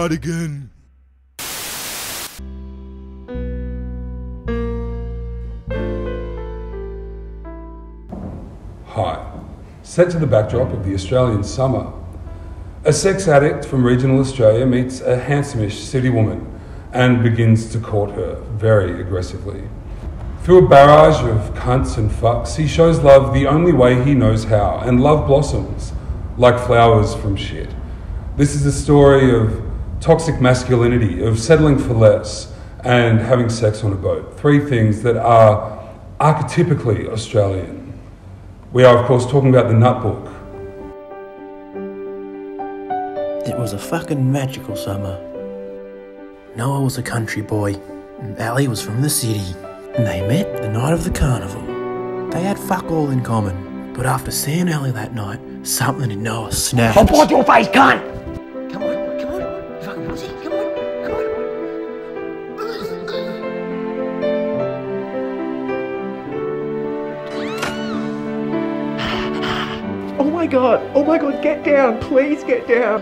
Cardigan. Hi. Set to the backdrop of the Australian summer, a sex addict from regional Australia meets a handsome-ish city woman and begins to court her very aggressively. Through a barrage of cunts and fucks, he shows love the only way he knows how, and love blossoms like flowers from shit. This is a story of toxic masculinity, of settling for less, and having sex on a boat. Three things that are archetypically Australian. We are, of course, talking about The Nutbook. It was a fucking magical summer. Noah was a country boy, and Ali was from the city, and they met the night of the carnival. They had fuck all in common, but after seeing Ali that night, something in Noah snapped. I'll point your face, cunt! Come on, you fucking pussy, come on. Oh my god, get down, please get down.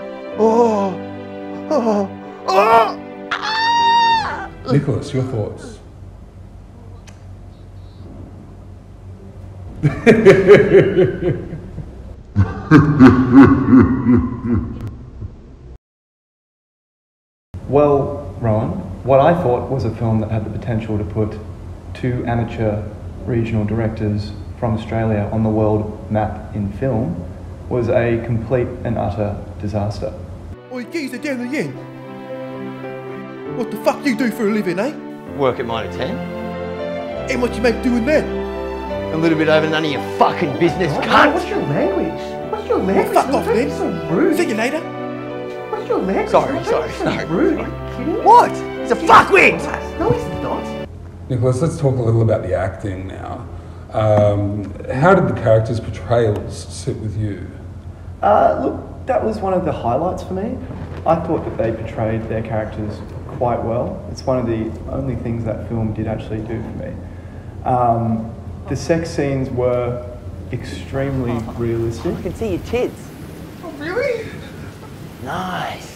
Nicholas, your thoughts? Well, Rowan, what I thought was a film that had the potential to put two amateur regional directors from Australia on the world map in film was a complete and utter disaster. Oi, geezer down the end. What the fuck you do for a living, eh? Work at mine at 10. And what you make doing that? A little bit over none of your fucking business, cunt! What's your language? What's your language? Fuck off, man. So rude. See you later. What's your language? Sorry. Rude. Are you kidding? What? He's a fuckwit! No, he's not. Nicholas, let's talk a little about the acting now. How did the characters' portrayals sit with you? Look, that was one of the highlights for me. I thought that they portrayed their characters quite well. It's one of the only things that film did actually do for me. The sex scenes were extremely realistic. I can see your tits. Oh, really? Nice.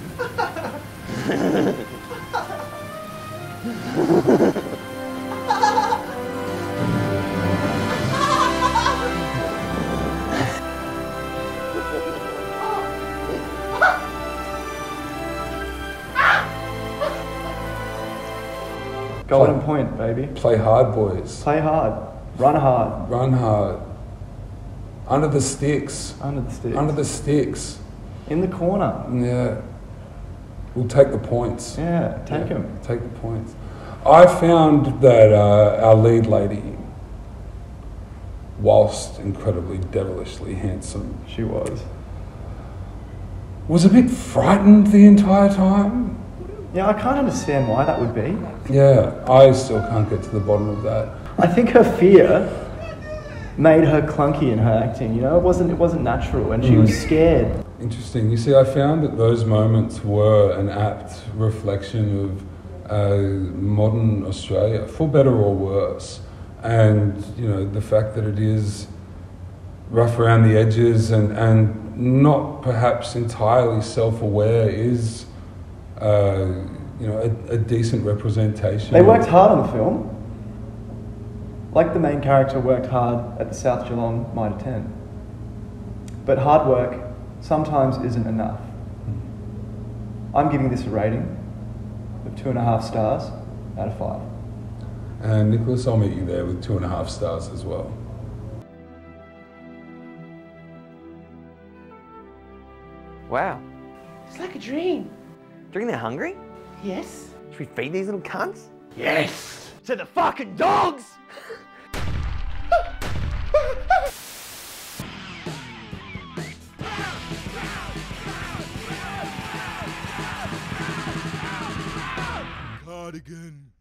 Golden point, baby. Play hard, boys. Play hard. Run hard. Run hard. Under the sticks. Under the sticks. Under the sticks. In the corner. Yeah. We'll take the points. Yeah, take them. Take the points. I found that our lead lady, whilst incredibly devilishly handsome, She was a bit frightened the entire time. Yeah, I can't understand why that would be. Yeah, I still can't get to the bottom of that. I think her fear made her clunky in her acting, you know? It wasn't natural, and she was scared. Interesting. You see, I found that those moments were an apt reflection of modern Australia, for better or worse. And, you know, the fact that it is rough around the edges and not perhaps entirely self-aware is, you know, a decent representation. They worked hard on the film. Like the main character worked hard at the South Geelong Mitre 10. But hard work sometimes isn't enough. I'm giving this a rating of 2.5 stars out of 5. And Nicholas, I'll meet you there with 2.5 stars as well. Wow. It's like a dream. Do you think they're hungry? Yes. Should we feed these little cunts? Yes. To the fucking dogs! Cardigan.